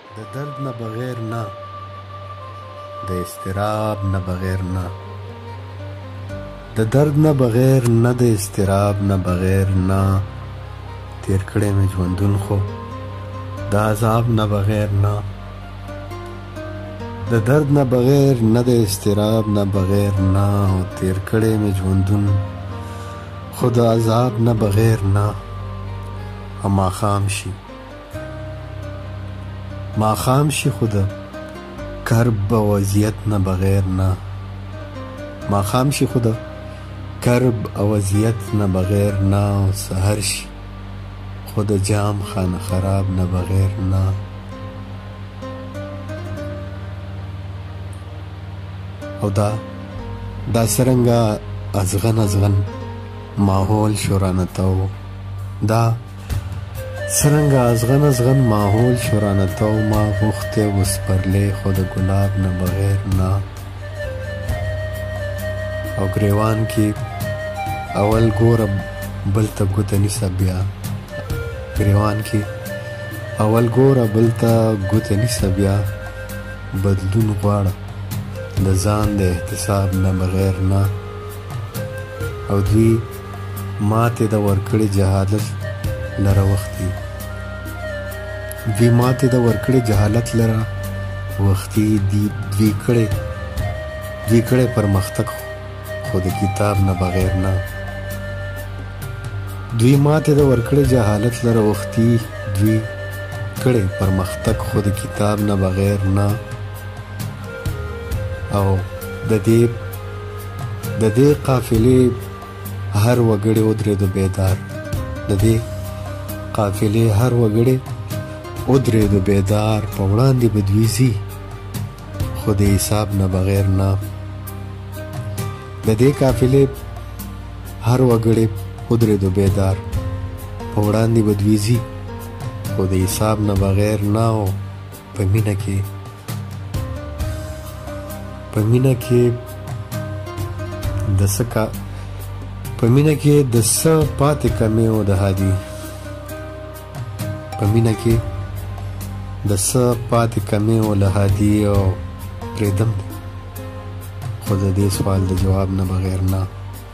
د درد نه بغیر نه، د اضطراب نه بغیر نه، د درد نه بغیر نه، د اضطراب نه بغیر نه، تیر کړی مې ژوندون خو د عذاب نه بغیر نه، د درد نه بغیر نه، د اضطراب نه بغیر نه، تیر کړی مې ژوندون خو د عذاب نه بغیر نه. او ماښام شي، ماښام شي خو د کرب او اذیت نه بغیر نه، ماښام شي خو د کرب او اذیت نه بغیر نه، او سحر شي خو د جام خانه خراب نه بغیر نه. او دا څرنګه ازغن ازغن ماحول شو رانه تو، دا څرنګه ازغن ازغن ماحول شو رانه تو، ما غوښتې وسپرلی خو د ګلاب نه بغیر نه. او ګریوان کې اول ګوره بل ته ګوته نیسه بیا، ګریوان کې اول ګوره بل ته ګوته نیسه بیا، بدلون غواړه د ځان د احتساب نه بغیر نه. او دوی ماتې د ورکړې جهالت لره وختي، دوی ماتې د ورکړې جهالت لره وختي، دوی کړې پرمختګ خو د کتاب نه بغیر نه، دوی ماتې د ورکړې جهالت لره وختي، دوی کړې پرمختګ خو د کتاب نه بغیر نه. او د دې قافلې هر وګړی ودرېدو بیدار، د دې قافلې هر وګړی ودرېدو بیدار، په وړاندې به دوی ځي خو د حساب نه بغیر نه، د دې قافلې هر وګړی ودرېدو بیدار، په وړاندې به دوی ځي خو د حساب نه بغیر نه. او په مینه کې د څه پاتې کمې و د هادي، په مینه کې د څه پاتې کمې و له هادي، او پرېږدم خو د دې سوال د جواب نه بغیر نه،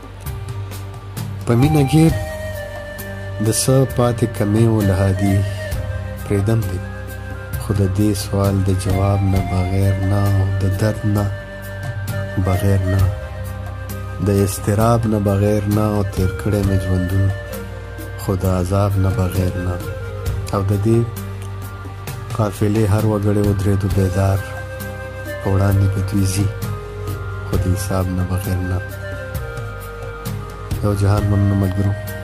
په مینه کې د څه پاتې کمې و له هادي، پرېږدم دی خو د دې سوال د جواب نه بغیر نه. او د درد نه بغیر نه، د اضطراب نه بغیر نه، او تیر کړی مې ژوندون خو د عذاب نه بغیر نه. او د دې قافلې هر وګړی ودرېدو بیدار، په وړاندې به دوی ځي خو د حساب نه بغیر نه. یو جهان مننه ملګرو.